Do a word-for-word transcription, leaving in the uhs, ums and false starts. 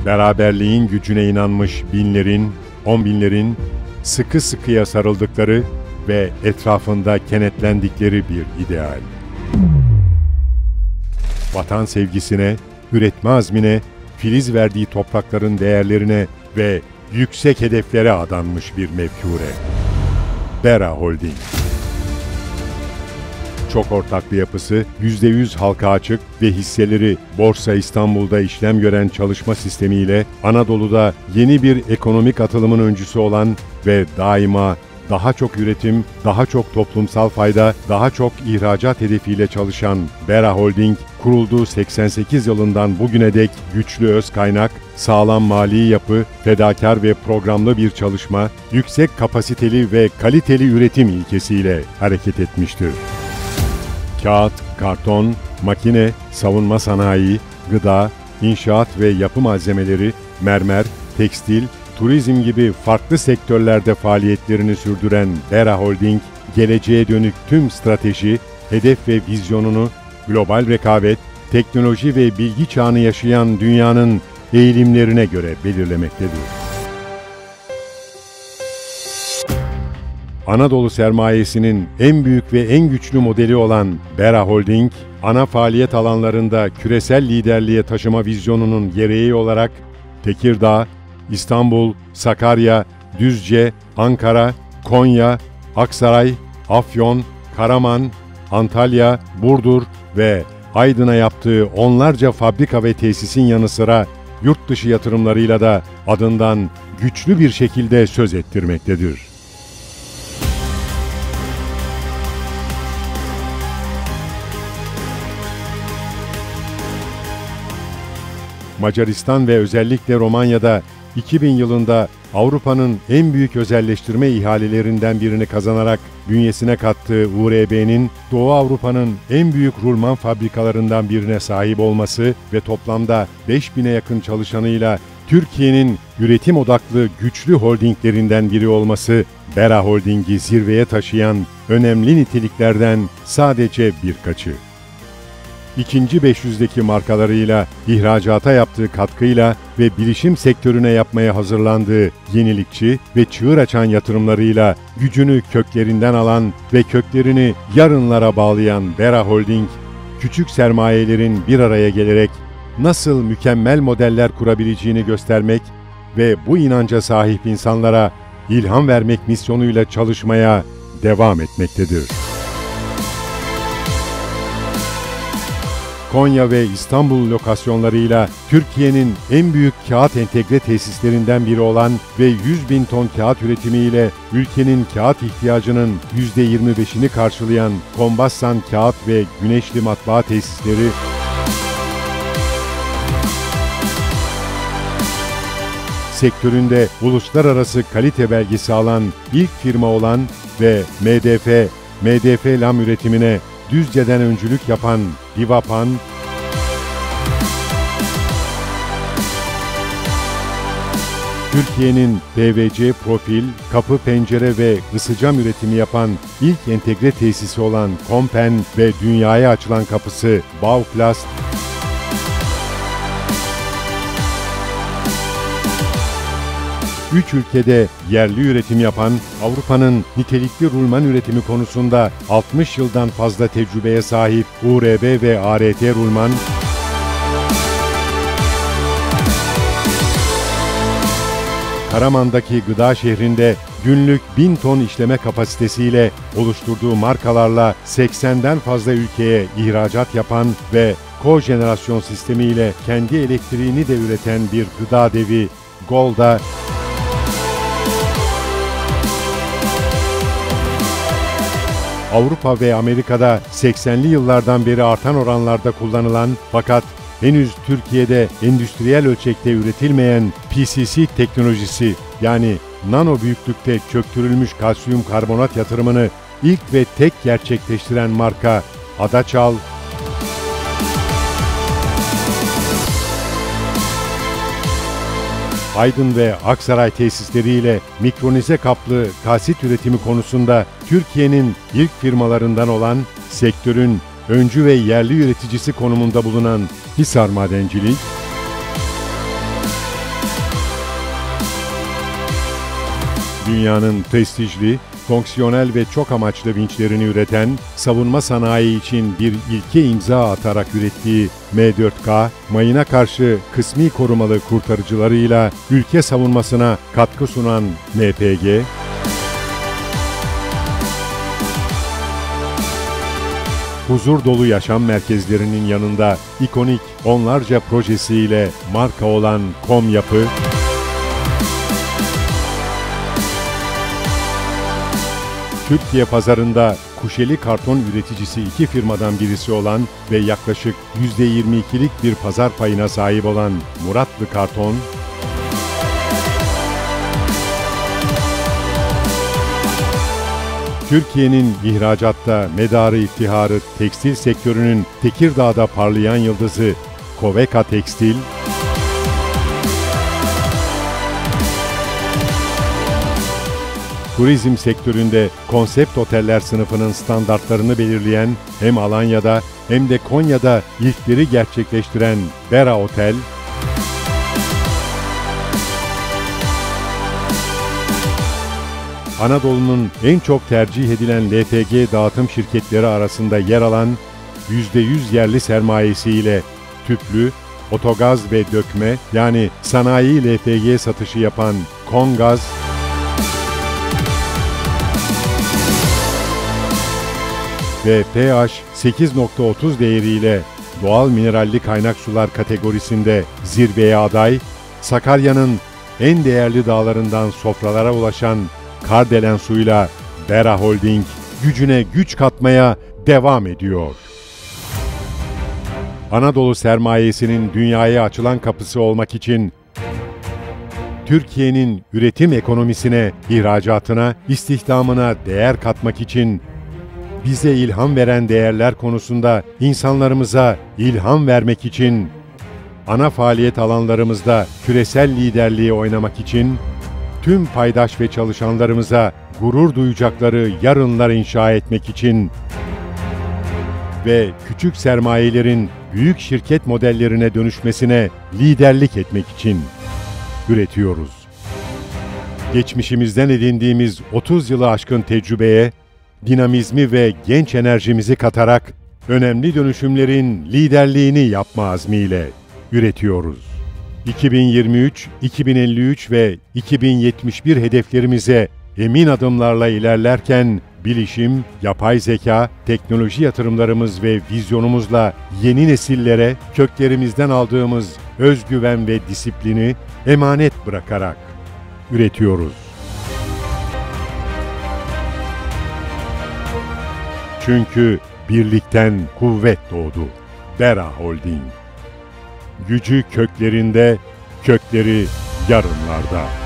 Beraberliğin gücüne inanmış binlerin, on binlerin sıkı sıkıya sarıldıkları ve etrafında kenetlendikleri bir ideal. Vatan sevgisine, üretme azmine, filiz verdiği toprakların değerlerine ve yüksek hedeflere adanmış bir mefkure. Bera Holding. Çok ortaklı yapısı, yüzde yüz halka açık ve hisseleri Borsa İstanbul'da işlem gören çalışma sistemiyle Anadolu'da yeni bir ekonomik atılımın öncüsü olan ve daima daha çok üretim, daha çok toplumsal fayda, daha çok ihracat hedefiyle çalışan Bera Holding, kurulduğu seksen sekiz yılından bugüne dek güçlü öz kaynak, sağlam mali yapı, fedakar ve programlı bir çalışma, yüksek kapasiteli ve kaliteli üretim ilkesiyle hareket etmiştir. Kağıt, karton, makine, savunma sanayi, gıda, inşaat ve yapı malzemeleri, mermer, tekstil, turizm gibi farklı sektörlerde faaliyetlerini sürdüren Bera Holding, geleceğe dönük tüm strateji, hedef ve vizyonunu global rekabet, teknoloji ve bilgi çağını yaşayan dünyanın eğilimlerine göre belirlemektedir. Anadolu sermayesinin en büyük ve en güçlü modeli olan Bera Holding, ana faaliyet alanlarında küresel liderliğe taşıma vizyonunun gereği olarak Tekirdağ, İstanbul, Sakarya, Düzce, Ankara, Konya, Aksaray, Afyon, Karaman, Antalya, Burdur ve Aydın'a yaptığı onlarca fabrika ve tesisin yanı sıra yurt dışı yatırımlarıyla da adından güçlü bir şekilde söz ettirmektedir. Macaristan ve özellikle Romanya'da iki bin yılında Avrupa'nın en büyük özelleştirme ihalelerinden birini kazanarak bünyesine kattığı U R B'nin Doğu Avrupa'nın en büyük rulman fabrikalarından birine sahip olması ve toplamda beş bine yakın çalışanıyla Türkiye'nin üretim odaklı güçlü holdinglerinden biri olması, Bera Holding'i zirveye taşıyan önemli niteliklerden sadece birkaçı. İkinci beş yüzdeki markalarıyla, ihracata yaptığı katkıyla ve bilişim sektörüne yapmaya hazırlandığı yenilikçi ve çığır açan yatırımlarıyla gücünü köklerinden alan ve köklerini yarınlara bağlayan Bera Holding, küçük sermayelerin bir araya gelerek nasıl mükemmel modeller kurabileceğini göstermek ve bu inanca sahip insanlara ilham vermek misyonuyla çalışmaya devam etmektedir. Konya ve İstanbul lokasyonlarıyla Türkiye'nin en büyük kağıt entegre tesislerinden biri olan ve yüz bin ton kağıt üretimiyle ülkenin kağıt ihtiyacının yüzde yirmi beşini karşılayan Kombassan Kağıt ve Güneşli Matbaa tesisleri, sektöründe uluslararası kalite belgesi alan ilk firma olan ve M D F, M D F lam üretimine Düzce'den öncülük yapan Divapan, Türkiye'nin P V C profil, kapı, pencere ve ısıcam üretimi yapan ilk entegre tesisi olan Kompen ve dünyaya açılan kapısı Bauplast, üç ülkede yerli üretim yapan, Avrupa'nın nitelikli rulman üretimi konusunda altmış yıldan fazla tecrübeye sahip U R B ve A R T Rulman, Karaman'daki gıda şehrinde günlük bin ton işleme kapasitesiyle oluşturduğu markalarla seksenden fazla ülkeye ihracat yapan ve kojenerasyon sistemiyle kendi elektriğini de üreten bir gıda devi Golda, Avrupa ve Amerika'da seksenli yıllardan beri artan oranlarda kullanılan fakat henüz Türkiye'de endüstriyel ölçekte üretilmeyen P C C teknolojisi yani nano büyüklükte çöktürülmüş kalsiyum karbonat yatırımını ilk ve tek gerçekleştiren marka Adaçal, Aydın ve Aksaray tesisleriyle mikronize kaplı kalsit üretimi konusunda Türkiye'nin ilk firmalarından olan, sektörün öncü ve yerli üreticisi konumunda bulunan Hisar Madencilik, Dünyanın prestijli, fonksiyonel ve çok amaçlı vinçlerini üreten, savunma sanayi için bir ilke imza atarak ürettiği M dört K, mayına karşı kısmi korumalı kurtarıcılarıyla ülke savunmasına katkı sunan M P G, huzur dolu yaşam merkezlerinin yanında ikonik onlarca projesiyle marka olan Komyapı, Türkiye pazarında kuşeli karton üreticisi iki firmadan birisi olan ve yaklaşık yüzde yirmi ikilik bir pazar payına sahip olan Muratlı Karton, Türkiye'nin ihracatta medarı iftiharı tekstil sektörünün Tekirdağ'da parlayan yıldızı Koveka Tekstil, turizm sektöründe konsept oteller sınıfının standartlarını belirleyen hem Alanya'da hem de Konya'da ilkleri gerçekleştiren Bera Otel, Anadolu'nun en çok tercih edilen L P G dağıtım şirketleri arasında yer alan yüzde yüz yerli sermayesiyle tüplü, otogaz ve dökme yani sanayi L P G satışı yapan Kongaz, ve pH sekiz nokta otuz değeriyle doğal mineralli kaynak sular kategorisinde zirveye aday, Sakarya'nın en değerli dağlarından sofralara ulaşan Kardelen suyla Bera Holding gücüne güç katmaya devam ediyor. Anadolu sermayesinin dünyaya açılan kapısı olmak için Türkiye'nin üretim ekonomisine, ihracatına, istihdamına değer katmak için bize ilham veren değerler konusunda insanlarımıza ilham vermek için, ana faaliyet alanlarımızda küresel liderliği oynamak için, tüm paydaş ve çalışanlarımıza gurur duyacakları yarınlar inşa etmek için ve küçük sermayelerin büyük şirket modellerine dönüşmesine liderlik etmek için üretiyoruz. Geçmişimizden edindiğimiz otuz yılı aşkın tecrübeye, dinamizmi ve genç enerjimizi katarak önemli dönüşümlerin liderliğini yapma azmiyle üretiyoruz. iki bin yirmi üç, iki bin elli üç ve iki bin yetmiş bir hedeflerimize emin adımlarla ilerlerken bilişim, yapay zeka, teknoloji yatırımlarımız ve vizyonumuzla yeni nesillere köklerimizden aldığımız özgüven ve disiplini emanet bırakarak üretiyoruz. Çünkü birlikten kuvvet doğdu. Bera Holding. Gücü köklerinde, kökleri yarınlarda.